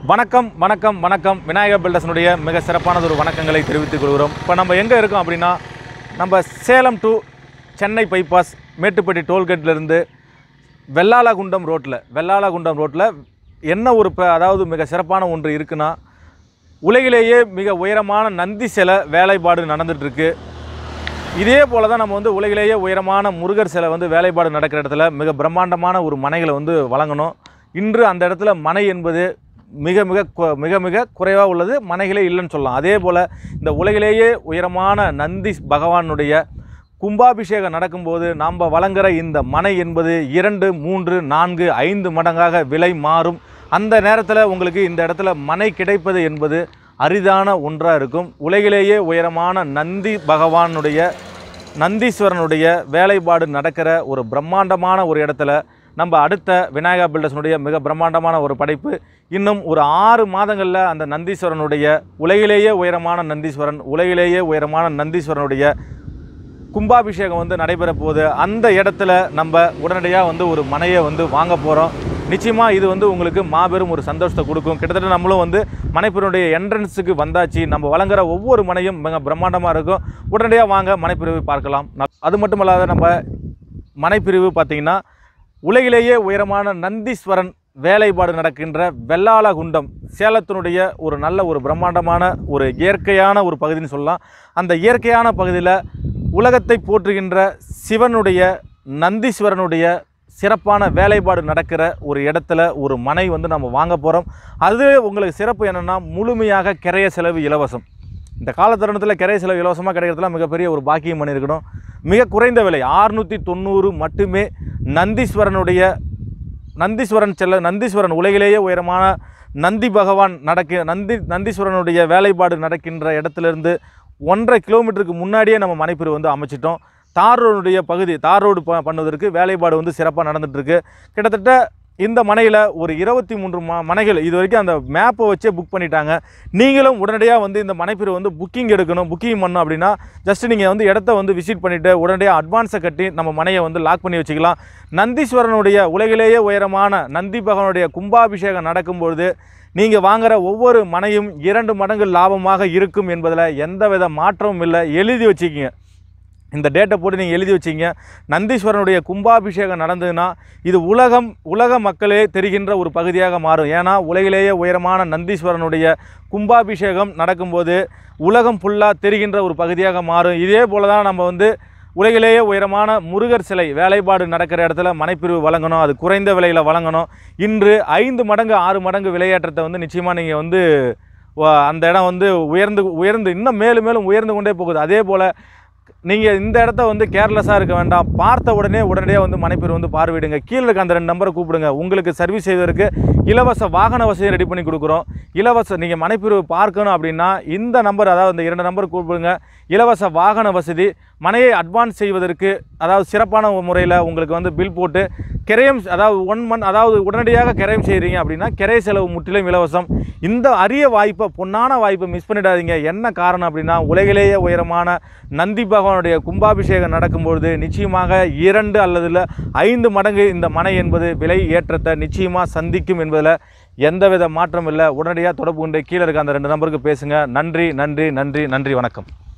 வணக்கம் வணக்கம் வணக்கம் விநாயகர் பில்டர்ஸ்னுடைய மிக சிறப்பானது ஒரு வணக்கங்களை தெரிவித்துக் கொள்கிறோம். இப்போ நம்ம எங்கே இருக்கோம் அப்படின்னா, நம்ம சேலம் டு சென்னை பைபாஸ் மேட்டுப்பட்டி டோல்கேட்லேருந்து வெள்ளாலகுண்டம் ரோட்டில் என்ன ஒரு அதாவது மிக சிறப்பான ஒன்று இருக்குன்னா, உலகிலேயே மிக உயரமான நந்தி சிலை வேலைப்பாடு நடந்துகிட்ருக்கு. இதே போல் தான் நம்ம உலகிலேயே உயரமான முருகர் சிலை வேலைப்பாடு நடக்கிற இடத்துல மிக பிரம்மாண்டமான ஒரு மனைகளை வழங்கணும். இன்று அந்த இடத்துல மனை என்பது மிக மிக குறைவாக உள்ளது, மனைகளே இல்லைன்னு சொல்லலாம். அதே போல் இந்த உலகிலேயே உயரமான நந்தி பகவானுடைய கும்பாபிஷேகம் நடக்கும்போது நாம் வழங்குகிற இந்த மனை என்பது 2, 3, 4, 5 மடங்காக விலை மாறும். அந்த நேரத்தில் உங்களுக்கு இந்த இடத்துல மனை கிடைப்பது என்பது அரிதான ஒன்றாக இருக்கும். உலகிலேயே உயரமான நந்தி பகவானுடைய நந்தீஸ்வரனுடைய வேலைப்பாடு நடக்கிற ஒரு பிரம்மாண்டமான ஒரு இடத்துல நம்ம அடுத்த விநாயகா பில்டர்ஸ்னுடைய மிக பிரம்மாண்டமான ஒரு படைப்பு இன்னும் ஒரு 6 மாதங்களில் அந்த நந்தீஸ்வரனுடைய உலகிலேயே உயரமான நந்தீஸ்வரனுடைய கும்பாபிஷேகம் நடைபெற போகுது. அந்த இடத்துல நம்ம உடனடியாக ஒரு மனையை வாங்க போகிறோம். நிச்சயமாக இது உங்களுக்கு மாபெரும் ஒரு சந்தோஷத்தை கொடுக்கும். கிட்டத்தட்ட நம்மளும் மனைப்பிரிவுடைய என்ட்ரன்ஸுக்கு வந்தாச்சு. நம்ம வழங்குகிற ஒவ்வொரு மனையும் மிக பிரம்மாண்டமாக இருக்கும். உடனடியாக வாங்க மனைப்பிரிவு பார்க்கலாம். அது மட்டும் இல்லாத நம்ம மனைப்பிரிவு பார்த்திங்கன்னா, உலகிலேயே உயரமான நந்தீஸ்வரன் வேலைப்பாடு நடக்கின்ற வெள்ளாலகுண்டம் சேலத்தினுடைய ஒரு நல்ல ஒரு பிரம்மாண்டமான ஒரு இயற்கையான ஒரு பகுதின்னு சொல்லலாம். அந்த இயற்கையான பகுதியில் உலகத்தை போற்றுகின்ற சிவனுடைய நந்தீஸ்வரனுடைய சிறப்பான வேலைப்பாடு நடக்கிற ஒரு இடத்துல ஒரு மனை நம்ம வாங்க போகிறோம். அது உங்களுக்கு சிறப்பு என்னென்னா, முழுமையாக கிரைய செலவு இலவசம். இந்த காலத்தருணத்தில் கிரைய செலவு இலவசமாக கிடைக்கிறதுலாம் மிகப்பெரிய ஒரு பாக்கியம் பண்ணியிருக்கணும். மிக குறைந்த விலை 690 மட்டுமே. நந்தீஸ்வரன் உலகிலேயே உயரமான நந்தி பகவான் நந்தீஸ்வரனுடைய வேலைப்பாடு நடக்கின்ற இடத்துலேருந்து 1.5 கிலோமீட்டருக்கு முன்னாடியே நம்ம மனைப்பிரிவு அமைச்சிட்டோம். தார் ரோடு பண்ணுவதற்கு வேலைப்பாடு சிறப்பாக நடந்துகிட்ருக்கு. கிட்டத்தட்ட இந்த மனையில் ஒரு 23 மனைகள் இது வரைக்கும் அந்த மேப்பை வச்சே புக் பண்ணிட்டாங்க. நீங்களும் உடனடியாக இந்த மனைப்பிரிவு புக்கிங் பண்ணணும் அப்படின்னா, ஜஸ்ட் நீங்கள் இடத்த விசிட் பண்ணிவிட்டு உடனடியாக அட்வான்ஸை கட்டி நம்ம மனையை லாக் பண்ணி வச்சுக்கலாம். நந்தீஸ்வரனுடைய உலகிலேயே உயரமான நந்தி பகவானுடைய கும்பாபிஷேகம் நடக்கும்பொழுது நீங்கள் வாங்குகிற ஒவ்வொரு மனையும் 2 மடங்கு லாபமாக இருக்கும் என்பதில் எந்தவித மாற்றமும் இல்லை. எழுதி வச்சுக்கிங்க, இந்த டேட்டை போட்டு நீங்கள் எழுதி வச்சிங்க. நந்தீஸ்வரனுடைய கும்பாபிஷேகம் நடந்ததுன்னா இது உலக மக்களே தெரிகின்ற ஒரு பகுதியாக மாறும். ஏன்னா உலகிலேயே உயரமான நந்தீஸ்வரனுடைய கும்பாபிஷேகம் நடக்கும்போது உலகம் ஃபுல்லாக தெரிகின்ற ஒரு பகுதியாக மாறும். இதே போல் தான் நம்ம உலகிலேயே உயரமான முருகர் சிலை வேலைப்பாடு நடக்கிற இடத்துல மனைப்பிரிவு வழங்கணும். அது குறைந்த விலையில் வழங்கணும். இன்று 5 மடங்கு 6 மடங்கு விலையேற்றத்தை நிச்சயமாக நீங்கள் அந்த இடம் உயர்ந்து இன்னும் மேலும் உயர்ந்து கொண்டே போகுது. அதே போல் நீங்கள் இந்த இடத்த கேர்லெஸ்ஸாக இருக்க வேண்டாம். பார்த்த உடனடியாக மனைப்பிரிவு பார்வையிடுங்க. கீழே இருக்க அந்த 2 நம்பரை கூப்பிடுங்க. உங்களுக்கு சர்வீஸ் செய்வதற்கு இலவச வாகன வசதி ரெடி பண்ணி கொடுக்குறோம். நீங்கள் மனைப்பிரிவு பார்க்கணும் அப்படின்னா இந்த நம்பர், அதாவது இந்த 2 நம்பர் கூப்பிடுங்க. இலவச வாகன வசதி, மனையை அட்வான்ஸ் செய்வதற்கு, அதாவது சிறப்பான முறையில் உங்களுக்கு பில் போட்டு கிரயம், அதாவது 1 மந்த், அதாவது உடனடியாக கிரயம் செய்கிறீங்க அப்படின்னா கிரைய செலவு முற்றிலும் இலவசம். இந்த அரிய வாய்ப்பை, பொன்னான வாய்ப்பை மிஸ் பண்ணிடாதீங்க. என்ன காரணம் அப்படின்னா, உலகிலேயே உயரமான நந்தி பகவானுடைய கும்பாபிஷேகம் நடக்கும்பொழுது நிச்சயமாக 2 அல்லது 5 மடங்கு இந்த மனை என்பது விலை ஏற்றத்தை நிச்சயமாக சந்திக்கும் என்பதில் எந்தவித மாற்றம் இல்லை. உடனடியாக தொடர்பு கொண்டு கீழே இருக்க அந்த 2 நம்பருக்கு பேசுங்க. நன்றி. வணக்கம்.